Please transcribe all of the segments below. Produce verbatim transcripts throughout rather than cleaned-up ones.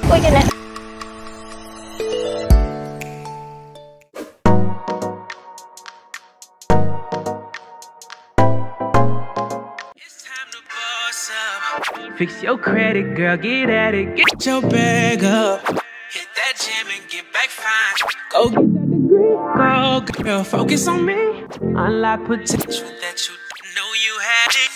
Oh jangan. Fix your credit, girl, get at it. Get your bag up. Hit that gym and get back fine. Go get that degree. Girl, girl, focus on me. Unlock potential that you didn't know you had it.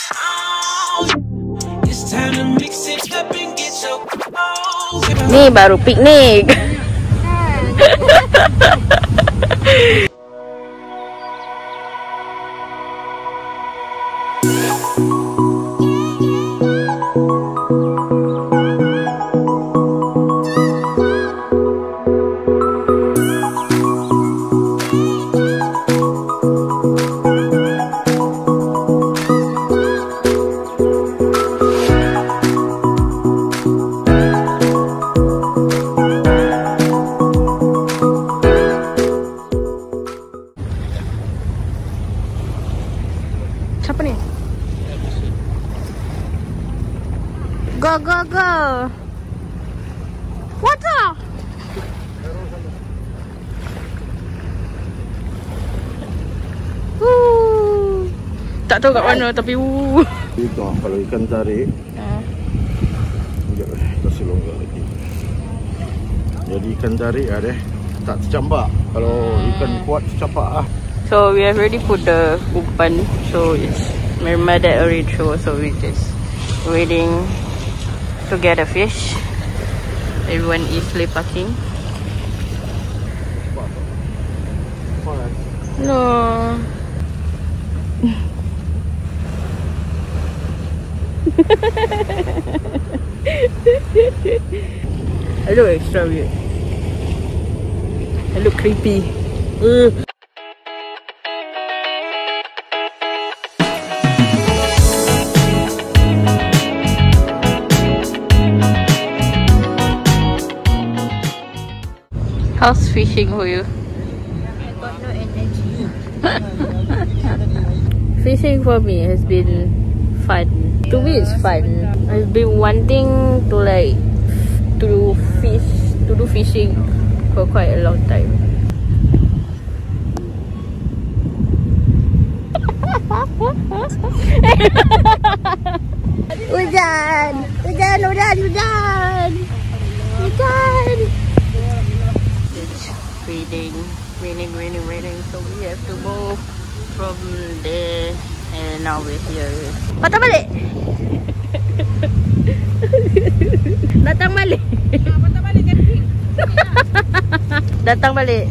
Oh, it's time to mix it up and get your oh, Ni baru piknik. Siapa ni? Go go go. Water. Woo. Tak tahu kat mana tapi woo. Itu kalau ikan tarik. Ha. Sekejap eh, kasih longgar lagi. Jadi ikan tarik ah deh, tak tercampak. Kalau ikan kuat tercampak ah. So we have already put the umpan, so it's Mermaid already through, so we just waiting to get a fish. Everyone is lepaking. No. I look extra weird. I look creepy. Uh. How's fishing for you? I got no energy. Fishing for me has been fun. To me it's fun. I've been wanting to like to fish, to do fishing for quite a long time. Hujan, hujan, hujan, hujan, hujan. It's raining, raining, raining, raining. So we have to move from there, and now we're here. Patah balik. Datang balik. Patah balik kan? Datang balik.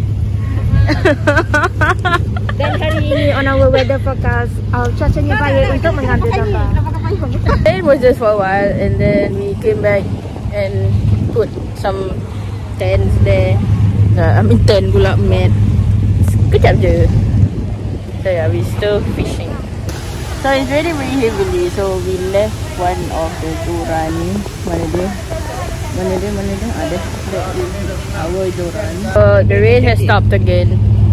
Dan hari ini on our weather forecast, uh, cuacanya baik untuk mengambil gambar. It was just for a while, and then we came back and put some tents there. Uh, I mean tent pula, mat. Kejap je. So yeah, we still fishing. So it's really really heavily. So we left one of the duran. Mana dia? Mana dia? Mana dia? Ada. That is our duran. So the rain has stopped again.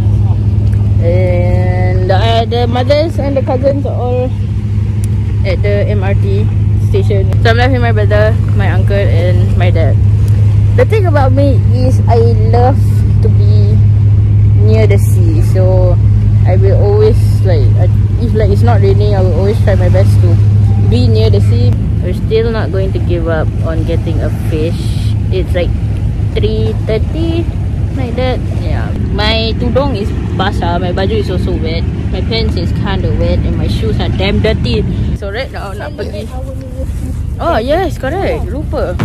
And the, uh, the mothers and the cousins are all at the M R T station. So I'm left with my brother, my uncle and my dad. The thing about me is I love to be near the sea. So I will always like, if like it's not raining, I will always try my best to be near the sea. We're still not going to give up on getting a fish. It's like three thirty. Like that, yeah. My tudung is basah, my baju is also wet, my pants is kind of wet, and my shoes are damn dirty. So right now nak pergi. Oh yes, correct. Lupa.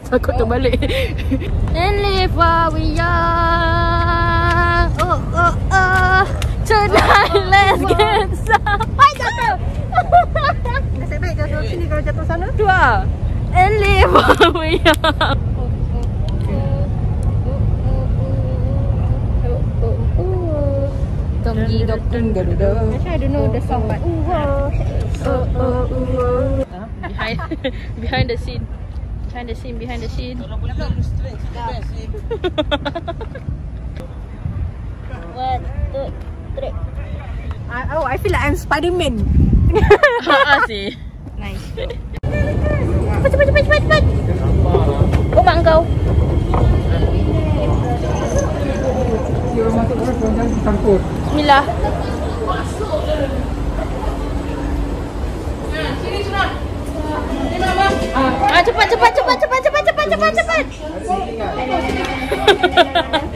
Takut terbalik. And live while we young. Oh oh oh. Tonight let's get some. Hai jatuh. Nasib baik jatuh sini kalau jatuh sana. Dua. And live while we young. Actually, I don't know the song, but behind behind the scene. Behind the scene, behind the scene. One, two, three. I, oh, I feel like I'm Spider-Man. Haa sih. Nice. Cepat, cepat, cepat, cepat, cepat. Oh, mak kau. Bismillah. Ah, cepat, cepat, cepat, cepat, cepat, cepat, cepat, cepat.